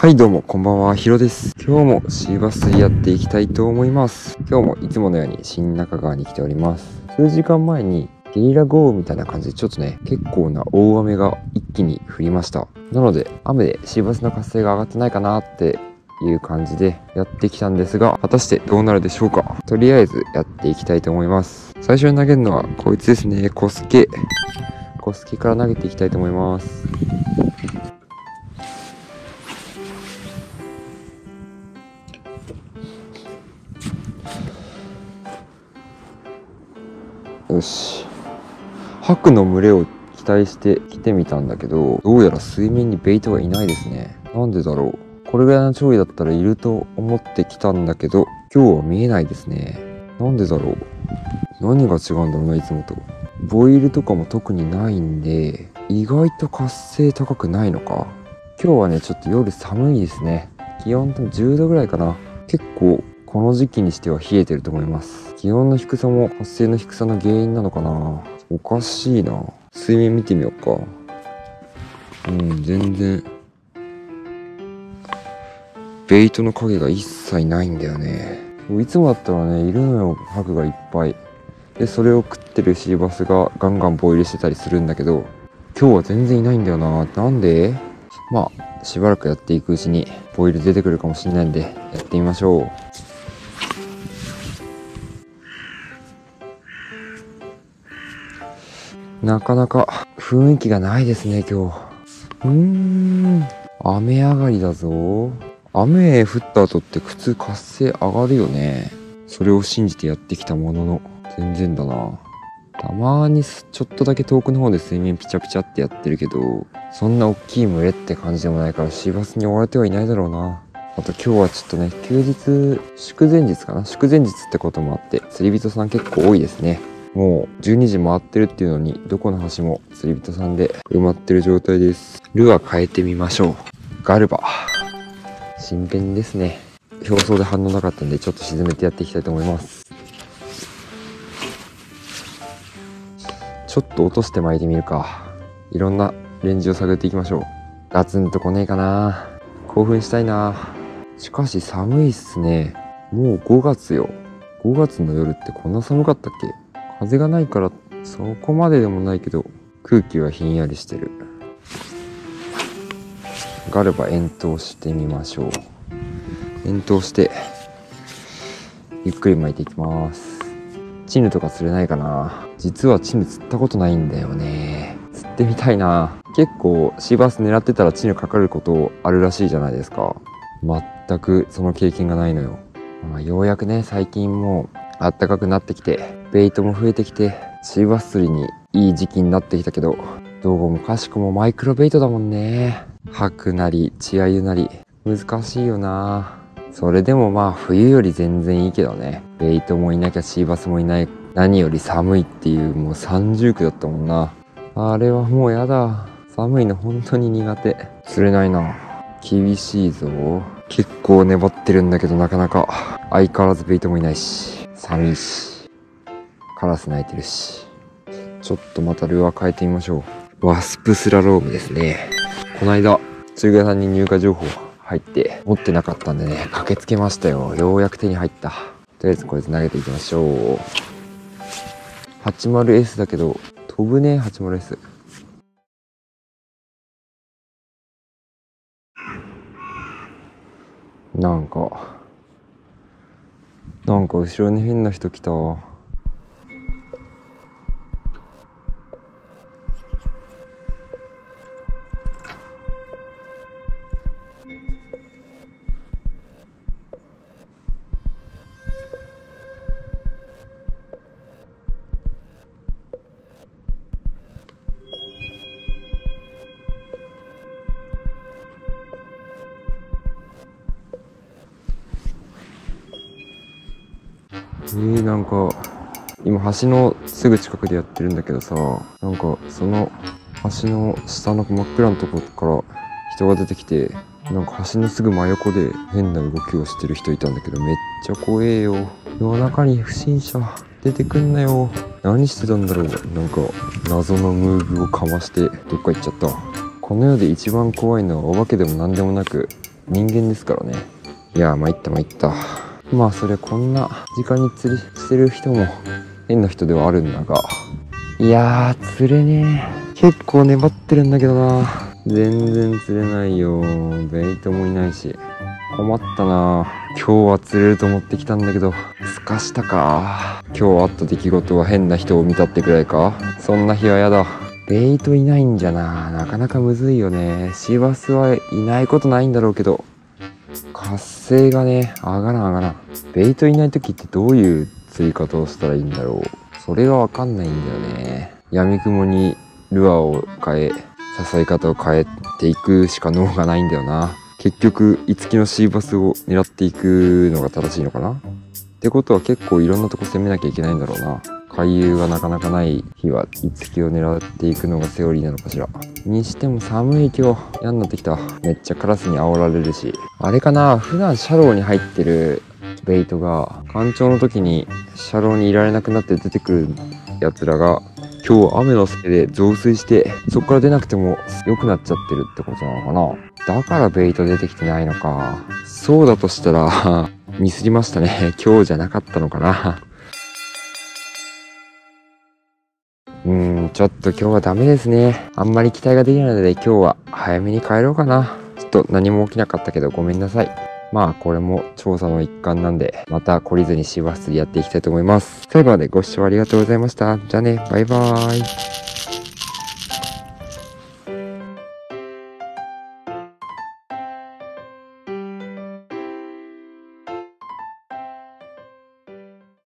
はいどうもこんばんは、ヒロです。今日もシーバスやっていきたいと思います。今日もいつものように新中川に来ております。数時間前にゲリラ豪雨みたいな感じでちょっとね、結構な大雨が一気に降りました。なので雨でシーバスの活性が上がってないかなっていう感じでやってきたんですが、果たしてどうなるでしょうか。とりあえずやっていきたいと思います。最初に投げるのはこいつですね、コスケから投げていきたいと思います。よし、ハクの群れを期待して来てみたんだけど、どうやら水面にベイトがいないですね。なんでだろう。これぐらいの潮位だったらいると思ってきたんだけど、今日は見えないですね。なんでだろう。何が違うんだろうな、いつもと。ボイルとかも特にないんで、意外と活性高くないのか。今日はね、ちょっと夜寒いですね。気温多分10度ぐらいかな。結構この時期にしては冷えてると思います。気温の低さも発生の低さの原因なのかな。おかしいな。水面見てみようか。全然ベイトの影が一切ないんだよね。いつもだったらね、いるのよ、ハクがいっぱいで、それを食ってるシーバスがガンガンボイルしてたりするんだけど、今日は全然いないんだよな。なんで？まあしばらくやっていくうちにボイル出てくるかもしれないんで、やってみましょう。なかなか雰囲気がないですね、今日。雨上がりだぞ。雨降った後って普通活性上がるよね。それを信じてやってきたものの、全然だな。たまにちょっとだけ遠くの方で水面ピチャピチャってやってるけど、そんな大きい群れって感じでもないから、シーバスに追われてはいないだろうな。あと今日はちょっとね、休日、祝前日かな、祝前日ってこともあって釣り人さん結構多いですね。もう12時回ってるっていうのに、どこの橋も釣り人さんで埋まってる状態です。ルアー変えてみましょう。ガルバ新編ですね。表層で反応なかったんで、ちょっと沈めてやっていきたいと思います。ちょっと落として巻いてみるか。いろんなレンジを探っていきましょう。ガツンと来ねえかな。興奮したいな。しかし寒いっすね。もう5月よ。5月の夜ってこんな寒かったっけ。風がないからそこまででもないけど、空気はひんやりしてる。ガルバ遠投してみましょう。遠投してゆっくり巻いていきます。チヌとか釣れないかな。実はチヌ釣ったことないんだよね。釣ってみたいな。結構シーバス狙ってたらチヌかかることあるらしいじゃないですか。全くその経験がないのよ。ようやくね、最近もう暖かくなってきて、ベイトも増えてきて、シーバス釣りにいい時期になってきたけど、どうもかしくもマイクロベイトだもんね。ハクなり血アユなり難しいよな。それでもまあ冬より全然いいけどね。ベイトもいなきゃシーバスもいない、何より寒いっていう、もう三重苦だったもんな。あれはもうやだ。寒いの本当に苦手。釣れないな。厳しいぞ。結構粘ってるんだけど、なかなか相変わらずベイトもいないし、寒いし、カラス鳴いてるし。ちょっとまたルアー変えてみましょう。ワスプスラロームですね。この間釣り具屋さんに入荷情報入って持ってなかったんでね、駆けつけましたよ。ようやく手に入った。とりあえずこれで投げていきましょう。 80S だけど飛ぶね。 80S なんか後ろに変な人来た。なんか今橋のすぐ近くでやってるんだけどさ、なんかその橋の下の真っ暗なところから人が出てきて、なんか橋のすぐ真横で変な動きをしてる人いたんだけど、めっちゃ怖えよ。夜中に不審者出てくんなよ。何してたんだろう。なんか謎のムーブをかましてどっか行っちゃった。この世で一番怖いのはお化けでも何でもなく、 人間ですからね。いやー、参った参った。まあそりゃこんな時間に釣りしてる人も変な人ではあるんだが、いやー釣れねえ。結構粘ってるんだけどな。全然釣れないよ。ベイトもいないし困ったな。今日は釣れると思ってきたんだけど、すかしたか。今日あった出来事は変な人を見たってくらいか。そんな日はやだ。ベイトいないんじゃなかなかむずいよね。シーバスはいないことないんだろうけど、活性がね上がらん。ベイトいない時ってどういう釣り方をしたらいいんだろう。それがわかんないんだよね。闇雲にルアーを変え、誘い方を変えていくしか脳がないんだよな。結局いつきのシーバスを狙っていくのが正しいのかな。ってことは結構いろんなとこ攻めなきゃいけないんだろうな。回遊がなかなかない日はいつきを狙っていくのがセオリーなのかしら。にしても寒い今日。嫌になってきた。めっちゃカラスに煽られるし。あれかな、普段シャローに入ってるベイトが干潮の時にシャローにいられなくなって出てくるやつらが今日雨のせいで増水してそこから出なくても良くなっちゃってるってことなのかな。だからベイト出てきてないのか。そうだとしたらミスりましたね。今日じゃなかったのかな。ちょっと今日はダメですね。あんまり期待ができないので今日は早めに帰ろうかな。ちょっと何も起きなかったけどごめんなさい。まあこれも調査の一環なんで、また懲りずにシーバス釣りやっていきたいと思います。最後までご視聴ありがとうございました。じゃあね、バイバーイ。